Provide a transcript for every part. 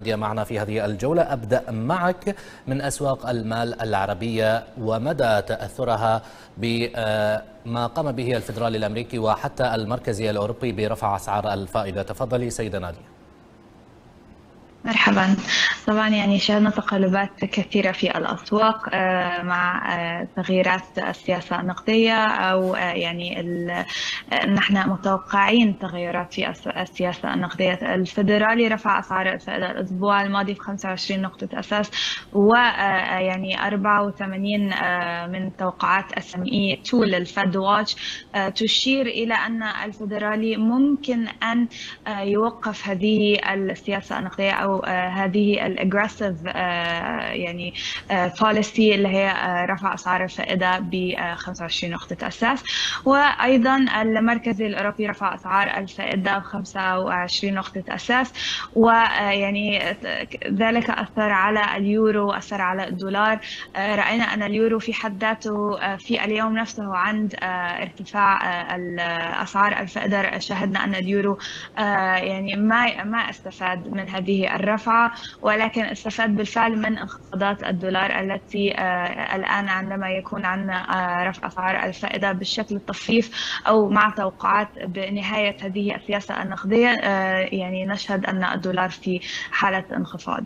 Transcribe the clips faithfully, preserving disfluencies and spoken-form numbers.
معنا في هذه الجولة. أبدأ معك من أسواق المال العربية ومدى تأثرها بما قام به الفدرالي الأمريكي وحتى المركزي الأوروبي برفع أسعار الفائدة. تفضلي سيدة نادية. مرحبا. طبعا يعني شهدنا تقلبات كثيرة في الأسواق مع تغييرات السياسة النقدية أو يعني نحن متوقعين تغيرات في السياسة النقدية. الفدرالي رفع أسعار الفائدة الأسبوع الماضي ب خمسة وعشرين نقطة أساس، ويعني أربعة وثمانين من توقعات اس ام اي تول الفد واتش تشير إلى أن الفدرالي ممكن أن يوقف هذه السياسة النقدية أو هذه الاجريسيف يعني بوليسي اللي هي رفع اسعار الفائده ب خمسة وعشرين نقطه اساس. وايضا المركزي الاوروبي رفع اسعار الفائده ب خمسة وعشرين نقطه اساس، ويعني ذلك اثر على اليورو واثر على الدولار. راينا ان اليورو في حد ذاته في اليوم نفسه عند ارتفاع اسعار الفائده شاهدنا ان اليورو يعني ما ما استفاد من هذه الرفعة، ولكن استفاد بالفعل من انخفاضات الدولار التي الآن عندما يكون عندنا رفع أسعار الفائدة بالشكل الطفيف أو مع توقعات بنهاية هذه السياسة النقدية يعني نشهد أن الدولار في حالة انخفاض.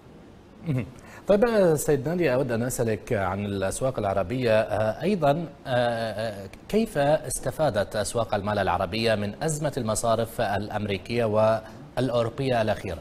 طيب سيد نادية، أود أن أسألك عن الأسواق العربية أيضا. كيف استفادت أسواق المال العربية من أزمة المصارف الأمريكية والأوروبية الأخيرة؟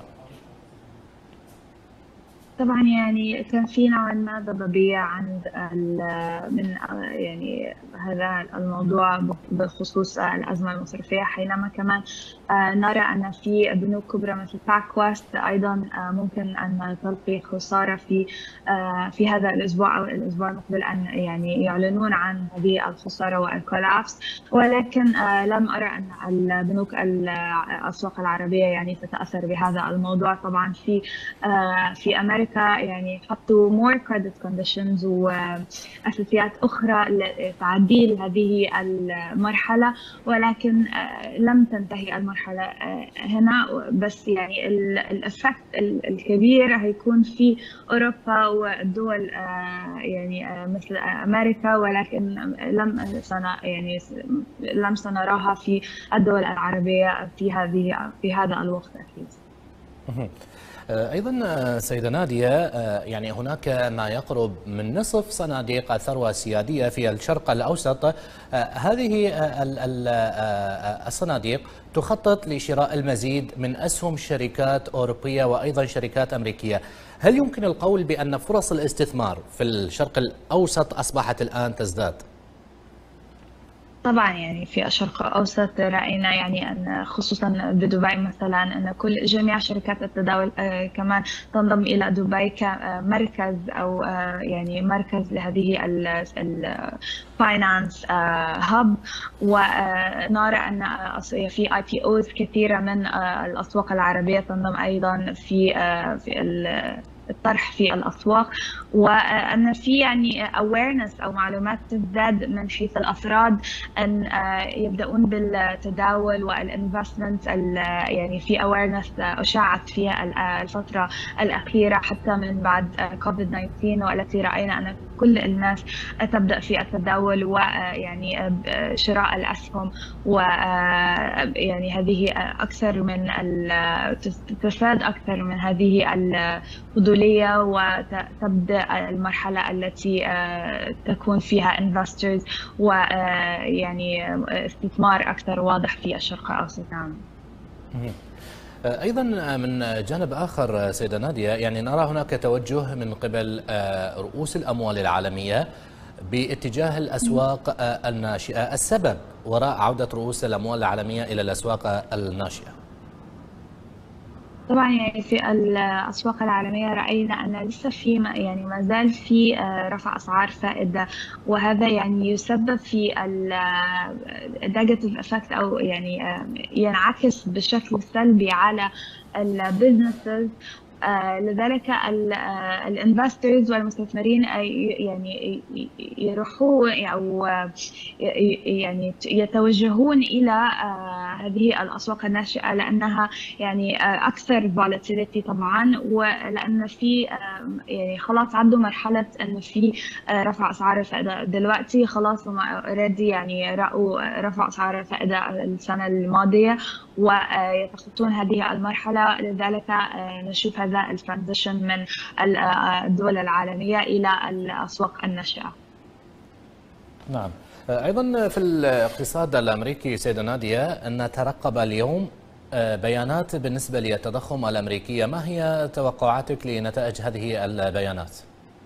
طبعا يعني كان في نوعا ما ضبابية عند من يعني هذا الموضوع بخصوص الأزمة المصرفية، حينما كمان نرى أن في بنوك كبرى مثل باك ويست أيضا ممكن أن تلقي خسارة في في هذا الأسبوع أو الأسبوع المقبل أن يعني يعلنون عن هذه الخسارة والكولابس، ولكن لم أرى أن البنوك الأسواق العربية يعني تتأثر بهذا الموضوع. طبعا في في أمريكا يعني حطوا more credit conditions وأساسيات أخرى لتعديل هذه المرحلة، ولكن لم تنتهي المرحلة هنا. بس يعني الإفكت الكبير هيكون في أوروبا والدول يعني مثل أمريكا، ولكن لم سنة يعني لم سنراها في الدول العربية في هذه في هذا الوقت أكيد. أيضا سيدة نادية، يعني هناك ما يقرب من نصف صناديق الثروة السيادية في الشرق الأوسط. هذه الصناديق تخطط لشراء المزيد من أسهم شركات أوروبية وأيضا شركات أمريكية. هل يمكن القول بأن فرص الاستثمار في الشرق الأوسط أصبحت الآن تزداد؟ طبعا يعني في الشرق الأوسط رأينا يعني أن خصوصا بدبي مثلا أن كل جميع شركات التداول آه كمان تنضم إلى دبي كمركز أو آه يعني مركز لهذه الفاينانس هاب، ونرى أن في اي بي اوز كثيرة من آه الأسواق العربية تنضم أيضا في آه في الطرح في الأسواق، وأن في يعني awareness أو معلومات تزداد من حيث الأفراد أن يبدأون بالتداول والinvestment. يعني في awareness أشاعت فيها الفترة الأخيرة حتى من بعد كوفيد تسعة عشر، والتي رأينا أن كل الناس تبدأ في التداول ويعني شراء الأسهم، ويعني هذه أكثر من تستفاد أكثر من هذه الفضولية، وتبدأ المرحلة التي تكون فيها investors ويعني استثمار أكثر واضح في الشرق الأوسط. أيضا من جانب آخر سيدة نادية، يعني نرى هناك توجه من قبل رؤوس الأموال العالمية باتجاه الأسواق الناشئة. السبب وراء عودة رؤوس الأموال العالمية إلى الأسواق الناشئة؟ طبعا يعني في الأسواق العالمية رأينا أن لسه في يعني ما زال في رفع أسعار فائدة، وهذا يعني يسبب في النيجاتيف افكت أو يعني ينعكس بشكل سلبي على البيزنسز لذلك الانفسترز والمستثمرين يعني يروحون أو يعني يتوجهون إلى هذه الأسواق الناشئة لأنها يعني أكثر volatility طبعا، ولأن في يعني خلاص عدوا مرحلة أن في رفع أسعار الفائدة دلوقتي. خلاص هم اوريدي يعني رأوا رفع أسعار الفائدة السنة الماضية ويتخطون هذه المرحلة. لذلك نشوف هذا الترانزيشن من الدول العالمية إلى الأسواق الناشئة. نعم. أيضا في الاقتصاد الأمريكي سيدة نادية نترقب اليوم بيانات بالنسبة للتضخم الأمريكية، ما هي توقعاتك لنتائج هذه البيانات؟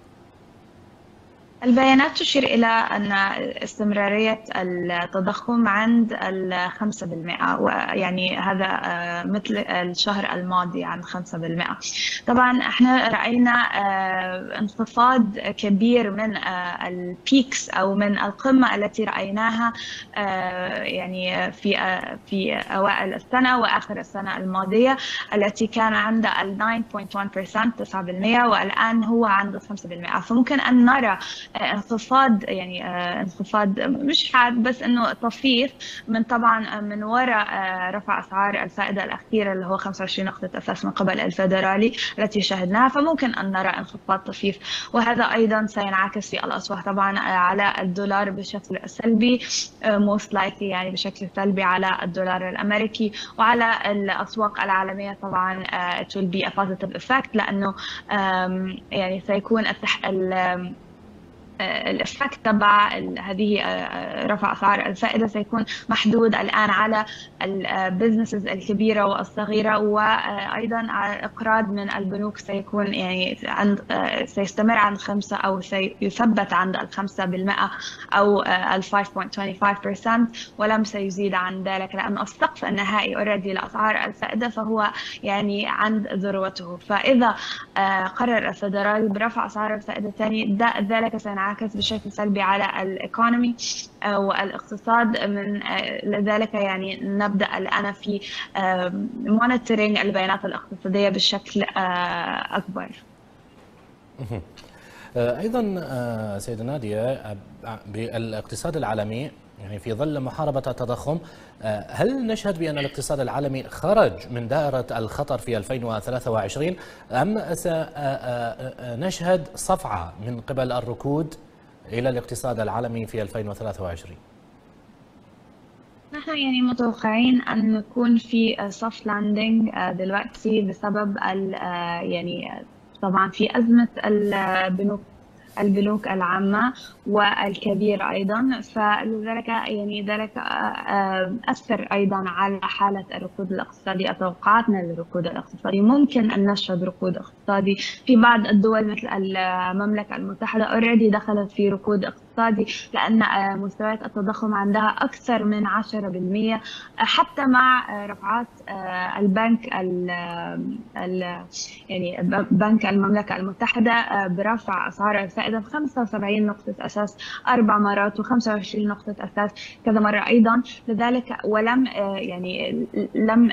البيانات تشير إلى أن استمرارية التضخم عند الخمسة بالمئة، ويعني هذا مثل الشهر الماضي عند خمسة بالمئة. طبعا احنا رأينا انخفاض كبير من البيكس أو من القمة التي رأيناها يعني في في أوائل السنة وآخر السنة الماضية، التي كان عند ال تسعة فاصلة واحد بالمئة تسعة بالمئة، والآن هو عند خمسة بالمئة. فممكن أن نرى انخفاض يعني انخفاض مش حاد بس انه طفيف من طبعا من وراء رفع اسعار الفائده الاخيره اللي هو خمسة وعشرين نقطه اساس من قبل الفيدرالي التي شاهدناها. فممكن ان نرى انخفاض طفيف، وهذا ايضا سينعكس في الاسواق طبعا على الدولار بشكل سلبي، most likely يعني بشكل سلبي على الدولار الامريكي وعلى الاسواق العالميه. طبعا it will be a positive effect لانه يعني سيكون التح... الإفكت تبع هذه رفع أسعار الفائدة سيكون محدود الآن على البزنسز الكبيرة والصغيرة، وأيضا إقراض من البنوك سيكون يعني عند سيستمر عند خمسة أو سيثبت عند الخمسة بالمئة أو ال خمسة فاصلة اثنين وخمسين بالمئة ولم سيزيد عن ذلك، لأن السقف النهائي أوريدي لأسعار الفائدة فهو يعني عند ذروته. فإذا قرر الفدرالي برفع أسعار الفائدة ثاني ذلك سينعكس بشكل سلبي على الايكونومي والاقتصاد. من لذلك يعني نبدا الان في مونيتورينج البيانات الاقتصاديه بشكل اكبر. ايضا سيدة نادية بالاقتصاد العالمي يعني في ظل محاربة التضخم، هل نشهد بأن الاقتصاد العالمي خرج من دائرة الخطر في ألفين وثلاثة وعشرين أم سنشهد صفعة من قبل الركود إلى الاقتصاد العالمي في ألفين وثلاثة وعشرين؟ نحن يعني متوقعين أن نكون في soft landing دلوقتي بسبب يعني طبعا في أزمة البنوك البنوك العامة والكبيرة أيضا، فلذلك يعني ذلك أثر أيضا على حالة الركود الاقتصادي. توقعاتنا للركود الاقتصادي ممكن أن نشهد ركود اقتصادي في بعض الدول مثل المملكة المتحدة أوريدي دخلت في ركود اقتصادي لأن مستويات التضخم عندها أكثر من عشرة بالمئة، حتى مع رفعات البنك ال يعني بنك المملكة المتحدة برفع أسعار الفائدة بخمسة وسبعين نقطة أساس أربع مرات وخمسة وعشرين نقطة أساس كذا مرة أيضا. لذلك ولم يعني لم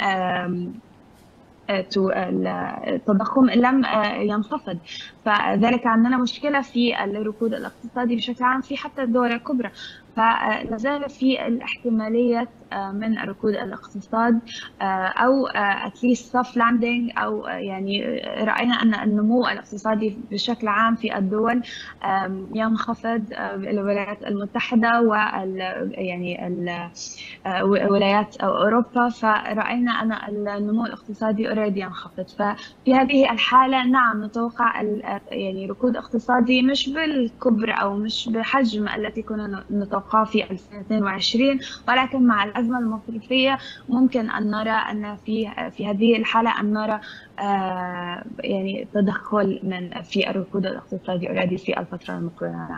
التضخم لم ينخفض، فذلك عندنا مشكلة في الركود الاقتصادي بشكل عام في حتى الدول الكبرى. فلازال في الاحتمالية من ركود الاقتصاد أو at least soft landing، أو يعني رأينا أن النمو الاقتصادي بشكل عام في الدول ينخفض. الولايات المتحدة وال يعني ولايات أوروبا، فرأينا أن النمو الاقتصادي أوريدي ينخفض. ففي هذه الحالة نعم نتوقع يعني ركود اقتصادي مش بالكبر أو مش بحجم التي كنا نتوقع في ألفين واثنين وعشرين، ولكن مع الأزمة المصرفية ممكن أن نرى أن في في هذه الحالة أن نرى آه يعني تدخل من في الركود الاقتصادي أوريدي في الفترة المقبلة.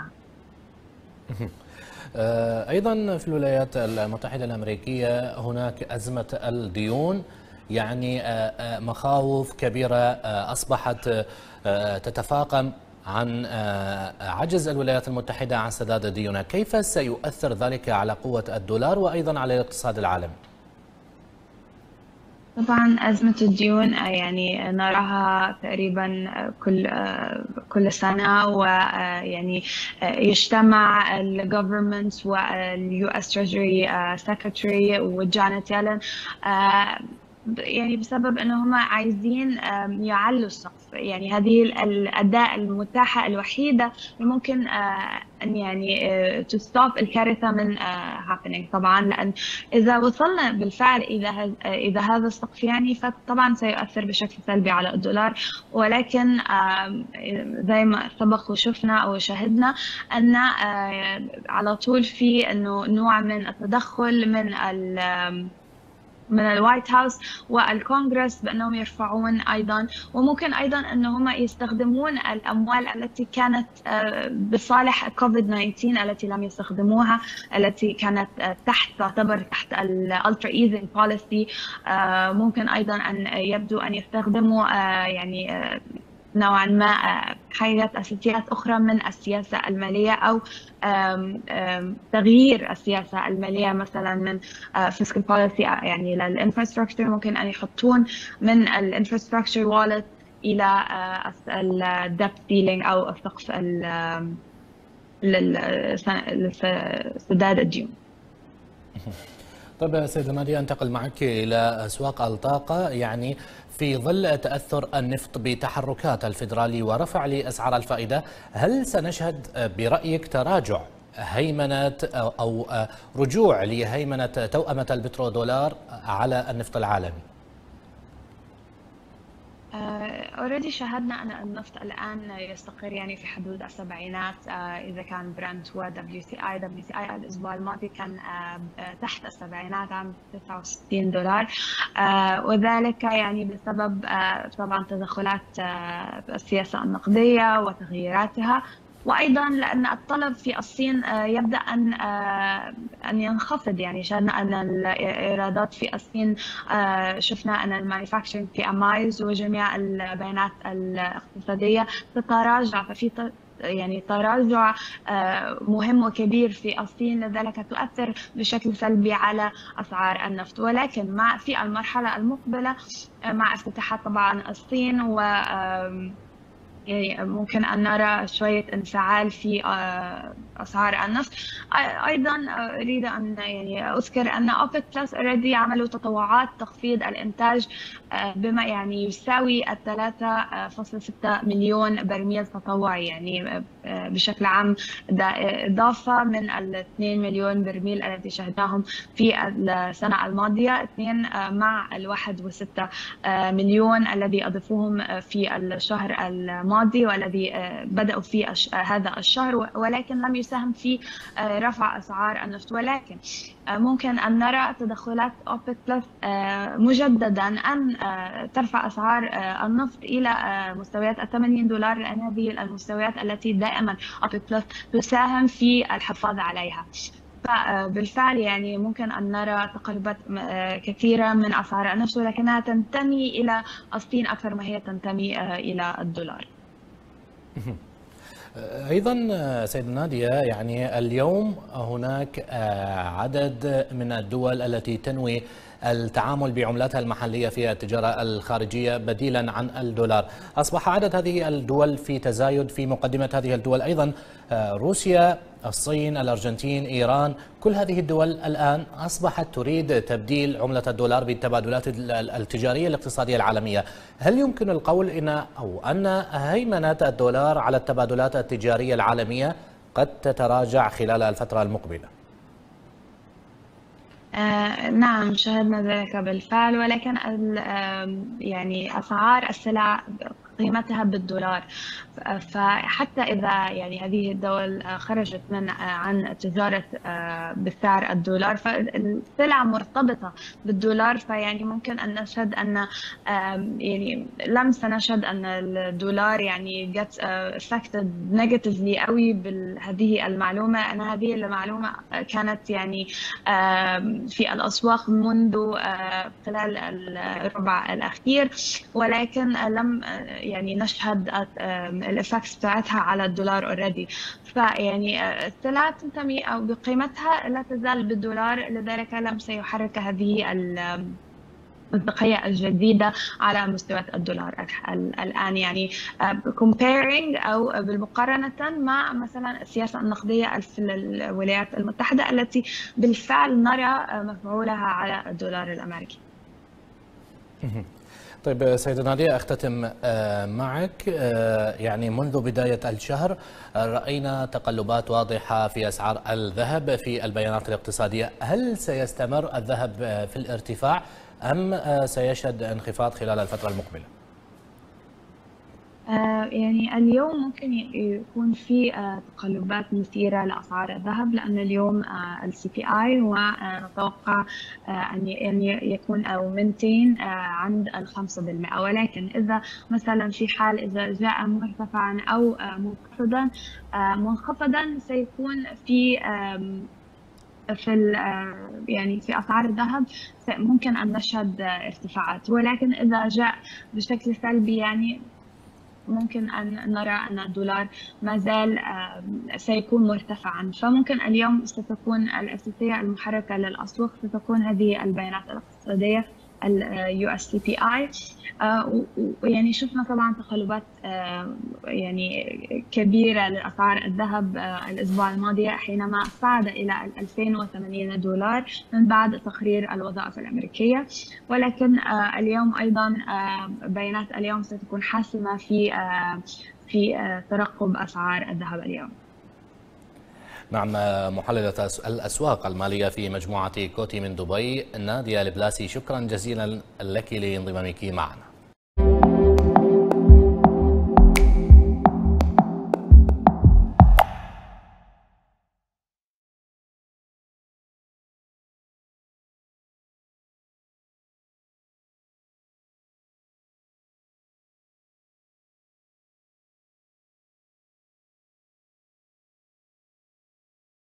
أيضا في الولايات المتحدة الأمريكية هناك أزمة الديون، يعني مخاوف كبيرة أصبحت تتفاقم عن عجز الولايات المتحدة عن سداد ديونها. كيف سيؤثر ذلك على قوة الدولار وأيضا على الاقتصاد العالمي؟ طبعا أزمة الديون يعني نراها تقريبا كل كل سنة، ويعني يجتمع ال government وال يو إس Treasury Secretary وجانيت يالن يعني بسبب انهم عايزين يعلوا السقف. يعني هذه الأداة المتاحة الوحيدة اللي ممكن أن يعني to stop الكارثة من happening. طبعا لأن إذا وصلنا بالفعل إذا إذا هذا السقف يعني فطبعا سيؤثر بشكل سلبي على الدولار، ولكن زي ما سبق وشفنا أو شاهدنا أن على طول في إنه نوع من التدخل من ال من الوايت هاوس والكونغرس بأنهم يرفعون أيضا، وممكن أيضا أنهم يستخدمون الأموال التي كانت بصالح كوفيد تسعة عشر التي لم يستخدموها، التي كانت تحت تعتبر تحت الالترا ايزنج بوليسي. ممكن أيضا أن يبدو أن يستخدموا يعني نوعا ما حاجات أساسيات أخرى من السياسة المالية، أو تغيير السياسة المالية مثلا من fiscal policy يعني للinfrastructure. ممكن أن يحطون من الinfrastructure wallet إلى الdebt ceiling أو السقف لسداد الديون. طيب سيدة نادية، أنتقل معك إلى أسواق الطاقة. يعني في ظل تأثر النفط بتحركات الفيدرالي ورفع لأسعار الفائدة، هل سنشهد برأيك تراجع هيمنة أو رجوع لهيمنة توأمة البترودولار على النفط العالمي؟ اوريدي شاهدنا ان النفط الان يستقر يعني في حدود السبعينات. uh, اذا كان برنت و دبليو سي اي دبليو سي اي الاسبوع الماضي كان uh, تحت السبعينات عام تسعة وستين دولار، uh, وذلك يعني بسبب uh, طبعا تدخلات uh, السياسة النقدية وتغييراتها، وايضا لان الطلب في الصين يبدا ان ان ينخفض. يعني شفنا ان الايرادات في الصين، شفنا ان المانيفاكتشرنج في امايز وجميع البيانات الاقتصاديه تتراجع، ففي يعني تراجع مهم وكبير في الصين، لذلك تؤثر بشكل سلبي على اسعار النفط. ولكن مع في المرحله المقبله مع افتتاحات طبعا الصين و يعني ممكن أن نرى شوية انفعال في أسعار النفط. أيضا أريد أن يعني أذكر أن أوبك بلس already عملوا تطوعات تخفيض الإنتاج بما يعني يساوي ثلاثة فاصلة ستة مليون برميل تطوعي، يعني بشكل عام إضافة من الاثنين مليون برميل التي شهدناهم في السنة الماضية، اثنين مع الواحد وستة مليون الذي أضفوهم في الشهر الماضي والذي بدأوا في هذا الشهر، ولكن لم يساهم في رفع أسعار النفط. ولكن ممكن أن نرى تدخلات أوبك بلس مجددا أن ترفع أسعار النفط إلى مستويات الثمانين دولار، لأن هذه المستويات التي دائما أوبك بلس تساهم في الحفاظ عليها. فبالفعل يعني ممكن أن نرى تقلبات كثيرة من أسعار النفط، ولكنها تنتمي إلى الصين أكثر ما هي تنتمي إلى الدولار. أيضا سيدة نادية، يعني اليوم هناك عدد من الدول التي تنوي التعامل بعملاتها المحلية في التجارة الخارجية بديلا عن الدولار. أصبح عدد هذه الدول في تزايد، في مقدمة هذه الدول أيضا روسيا، الصين، الأرجنتين، إيران. كل هذه الدول الآن أصبحت تريد تبديل عملة الدولار بالتبادلات التجارية الاقتصادية العالمية. هل يمكن القول إن أو أن هيمنة الدولار على التبادلات التجارية العالمية قد تتراجع خلال الفترة المقبلة؟ آه نعم، شاهدنا ذلك بالفعل، ولكن يعني أسعار السلع قيمتها بالدولار، فحتى إذا يعني هذه الدول خرجت من عن تجارة بسعر الدولار فالسلع مرتبطة بالدولار، فيعني ممكن أن نشهد أن يعني لم سنشهد أن الدولار يعني get affected negatively قوي بهذه المعلومة. أن هذه المعلومة كانت يعني في الأسواق منذ خلال الربع الأخير، ولكن لم يعني نشهد الإفكتس بتاعتها على الدولار اوريدي. فيعني السلع تنتمي أو بقيمتها لا تزال بالدولار، لذلك لم سيحرك هذه المنطقية الجديدة على مستويات الدولار الآن. يعني comparing أو بالمقارنة مع مثلا السياسة النقدية في الولايات المتحدة التي بالفعل نرى مفعولها على الدولار الأمريكي. طيب سيدة نادية، أختتم معك. يعني منذ بداية الشهر رأينا تقلبات واضحة في أسعار الذهب في البيانات الاقتصادية. هل سيستمر الذهب في الارتفاع أم سيشهد انخفاض خلال الفترة المقبلة؟ يعني اليوم ممكن يكون في تقلبات مثيرة لأسعار الذهب، لأن اليوم ال سي بي آي ونتوقع أن يعني يكون أو منتين عند الخمسة بالمئة، ولكن إذا مثلا في حال إذا جاء مرتفعا أو منخفضا منخفضا سيكون في في يعني في أسعار الذهب ممكن أن نشهد ارتفاعات، ولكن إذا جاء بشكل سلبي يعني ممكن أن نرى أن الدولار ما زال سيكون مرتفعا. فممكن اليوم ستكون الأساسية المحركة للأسواق ستكون هذه البيانات الاقتصادية ال يو إس بي آي. ويعني شفنا طبعا تقلبات يعني كبيرة لأسعار الذهب الأسبوع الماضي حينما صعد إلى ألفين وثمانين دولار من بعد تقرير الوظائف الأمريكية، ولكن اليوم أيضا بيانات اليوم ستكون حاسمة في في ترقب أسعار الذهب اليوم. نعم، محللة الأسواق المالية في مجموعة كوتي من دبي نادية البلاسي، شكرا جزيلا لك لانضمامك معنا.